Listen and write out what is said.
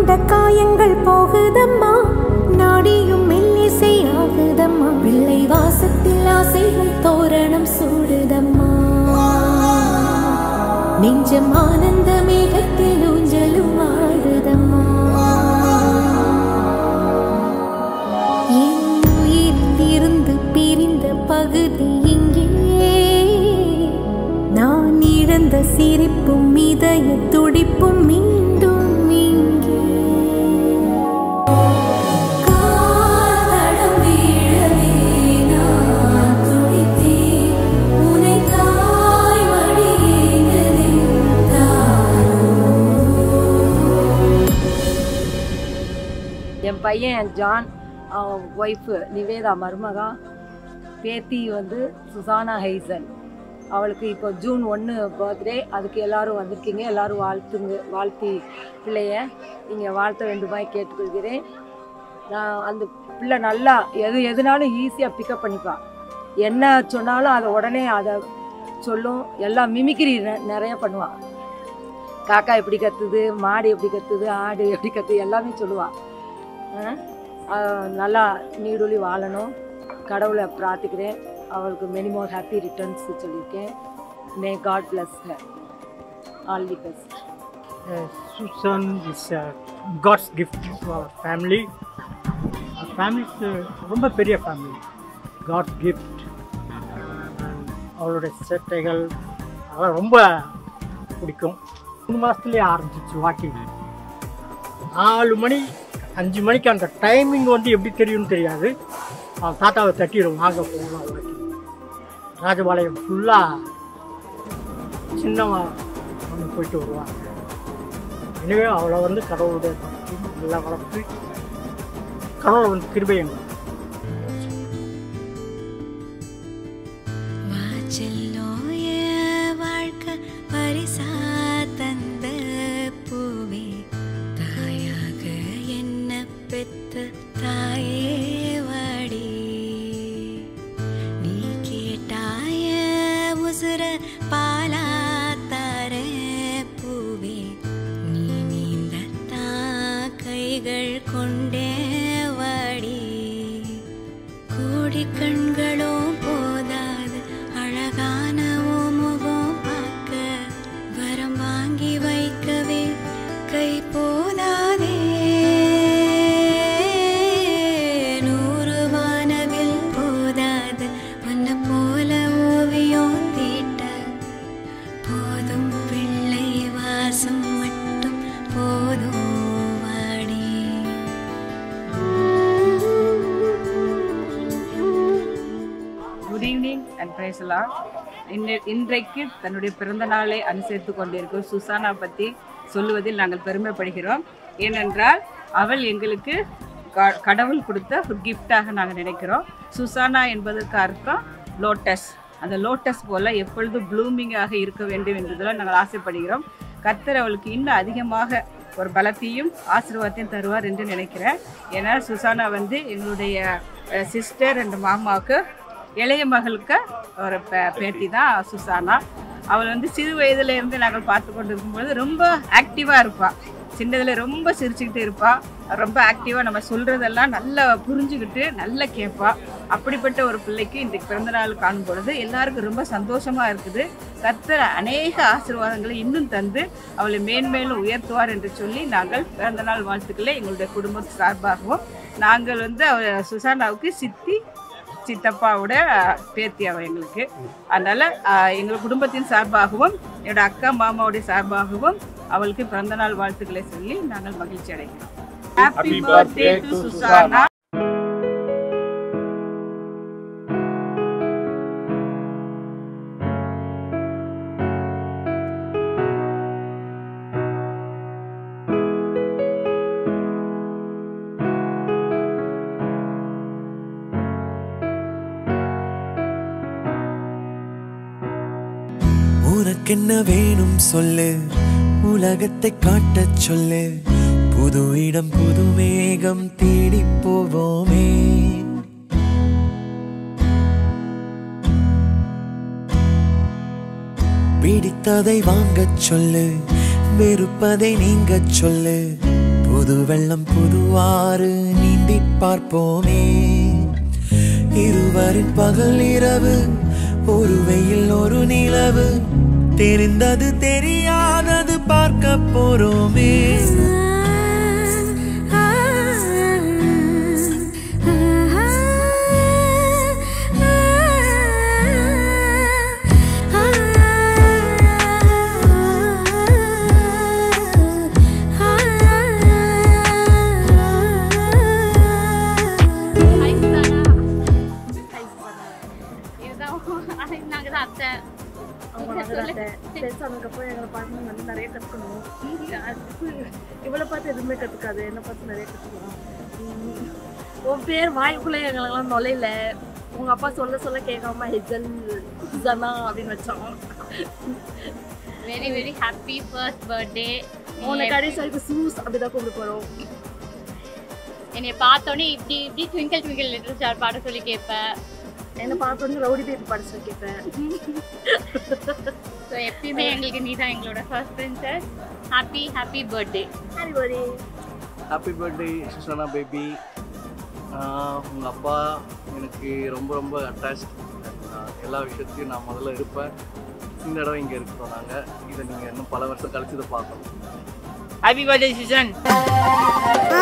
கொண்ட காயங்கள் போகுதம்மா, நாடியும் மெல்லிசை ஆகுதம்மா, பிள்ளை வாசத்தில் ஆசைகள் தோரணம் சூடுதம்மா, நெஞ்சம் ஆனந்த மேகத்தில் ஊஞ்சலும் ஆடுதம்மா. என் உயிரிலிருந்து பிரிந்த பகுதி இங்கே, நான் இழந்த சிரிப்பும் இதய துடிப்பும் மீண்டும் இங்கே. காதடம் வீழவே நான் துடித்தேன், உன்னை தாய் மடியிலே தாரோ. என் பையன் ஜான், அவன் ஒய்ஃபு நிவேதா மருமகா, பேத்தி வந்து சுசானா ஹைசன். அவளுக்கு இப்போ ஜூன் 1 பர்த்டே. அதுக்கு எல்லோரும் வந்திருக்கீங்க. எல்லோரும் வாழ்த்தி பிள்ளைய இங்கே வாழ்த்த வேண்டுமாய் கேட்டுக்கொள்கிறேன். நான் அந்த பிள்ளை நல்லா எதுனாலும் ஈஸியாக பிக்கப் பண்ணிப்பான். என்ன சொன்னாலும் அதை உடனே அதை சொல்லும். எல்லாம் மிமிக்ரி நிறைய பண்ணுவான். காக்கா எப்படி கத்துது, மாடு எப்படி கத்துது, ஆடு எப்படி கத்துது எல்லாமே சொல்லுவாள். நல்லா நீடொலி வாழணும், கடவுளை பிரார்த்திக்கிறேன். அவளுக்கு மெனி மோர் ஹாப்பி ரிட்டர்ன்ஸ் சொல்லியிருக்கேன். May God bless her. All the best. Susan is God's gift to our family. Our family is ரொம்ப பெரிய ஃபேமிலி. God's gift. அவளோட சேட்டைகள் அதெல்லாம் ரொம்ப பிடிக்கும். 3 மாதத்துலேயே ஆரம்பிச்சிச்சு வாக்கிங். 4 மணி 5 மணிக்கு அந்த டைமிங் வந்து எப்படி தெரியும்னு தெரியாது. அவன் தாத்தாவை தட்டிடும், வாங்க போகலாம் வாக்கிங். ராஜபாளையம் ஃபுல்லாக சின்னமாக ஒன்று போயிட்டு வருவாங்க. எனவே அவளை வந்து கடவுளுடைய நல்லா வளர்த்து கடவுளை வந்து கிருபையும். வாழ்க்கை பரிசா தந்த பூவே, தாயாக என்ன பெத்த தாயே வாடி, நீ கேட்டாய உசுர பாலா தார பூவே, நீ நீந்தத்தா கைகள் கொண்டே வாடி, கோடி கண்களும் போதாது அழகான முகம் பார்க்க, வரம் வாங்கி வைக்கவே கை போதாதே, இன்றைக்கு தன்னுடைய பிறந்த நாளை அனுசரித்து கொண்டிருக்கும் சுசானா பற்றி சொல்லுவதில் நாங்கள் பெருமைப்படுகிறோம். ஏனென்றால் அவள் எங்களுக்கு கடவுள் கொடுத்த ஒரு கிஃப்டாக நாங்கள் நினைக்கிறோம். சுசானா என்பதற்கு அர்த்தம் லோட்டஸ். அந்த லோட்டஸ் போல் எப்பொழுதும் ப்ளூமிங்காக இருக்க வேண்டும் என்பதில் நாங்கள் ஆசைப்படுகிறோம். கர்த்தர் அவளுக்கு இன்னும் அதிகமாக ஒரு பலத்தையும் ஆசீர்வாதத்தையும் தருவார் என்று நினைக்கிறேன். ஏன்னா சுசானா வந்து எங்களுடைய சிஸ்டர் அண்ட் மாமாவுக்கு இளைய மகளுக்கு ஒரு பேட்டி தான் சுசானா. அவள் வந்து சிறு வயதுலேருந்து நாங்கள் பார்த்து கொண்டு இருக்கும்பொழுது ரொம்ப ஆக்டிவாக இருப்பாள். சின்னதில் ரொம்ப சிரிச்சுக்கிட்டு இருப்பாள். ரொம்ப ஆக்டிவாக நம்ம சொல்கிறதெல்லாம் நல்லா புரிஞ்சுக்கிட்டு நல்லா கேட்பாள். அப்படிப்பட்ட ஒரு பிள்ளைக்கு இன்றைக்கு பிறந்தநாள் காணும் பொழுது எல்லாருக்கும் ரொம்ப சந்தோஷமாக இருக்குது. கர்த்தர் அநேக ஆசீர்வாதங்களை இன்னும் தந்து அவளை மேன்மேலும் உயர்த்துவார் என்று சொல்லி நாங்கள் பிறந்தநாள் வாழ்த்துக்களை எங்களுடைய குடும்பத்து சார்பாகவும், நாங்கள் வந்து சுசானாவுக்கு சித்தப்பாவோட பேத்தி அவள் எங்களுக்கு. அதனால் எங்கள் குடும்பத்தின் சார்பாகவும் என்னோட அக்கா மாமாவுடைய சார்பாகவும் அவளுக்கு பிறந்தநாள் வாழ்த்துக்களை சொல்லி நாங்கள் மகிழ்ச்சி அடைகிறோம். Happy birthday to Susana. உனக்கென்ன வேணும் சொல்லு, உலகத்தை காட்டச் சொல்லு, புது இடம் புது மேகம் தேடி போவோமே. பிடித்ததை வாங்கச் சொல்லு, வெறுப்பதை நீங்கச் சொல்லு, புது வெள்ளம் புதுவாறு நீந்தி பார்ப்போமே இருவரின் பகல் இரவு ஒரு வெயில் ஒரு நிலவு தெரிந்தது தெரியாதது பார்க்க போறோமே அதுக்கப்புறம் எங்களை பார்த்து வந்து நிறைய கற்றுக்கணும் இவளை பார்த்து எதுவுமே கற்றுக்காது என்னை பார்த்து நிறைய கற்றுக்கலாம் உன் பேர் வாய்க்குள்ளே எங்களுக்கெல்லாம் நுழையில உங்கள் அப்பா சொல்ல சொல்ல கேட்காம ஹெஜல் ஜனா அப்படின்னு வச்சோம் very very happy first birthday உன்னை கடைசி வரைக்கும் சூஸ் அப்படிதான் கூப்பிட்டு போகிறோம் என்னை பார்த்தோன்னே இப்படி இப்படி ட்விங்கிள் ட்விங்கிள் லிட்டில் ஸ்டார் பாட சொல்லி கேட்பேன் என்னை பார்த்தோன்னே ரவுடி பேபி படிச்சு கேட்பேன் ஸோ எப்பயுமே எங்களுக்கு நீ தான் எங்களோட first princess happy happy birthday happy birthday Susana baby உங்கள் அப்பா எனக்கு ரொம்ப ரொம்ப அட்டாச் எல்லா விஷயத்தையும் நான் முதல்ல இருப்பேன் இந்த இடம் இங்கே இருக்கிறோம் நாங்கள் இதை நீங்கள் இன்னும் பல வருஷம் கழிச்சு இதை பார்க்கணும் ஹாப்பி பர்த்டே சுசான்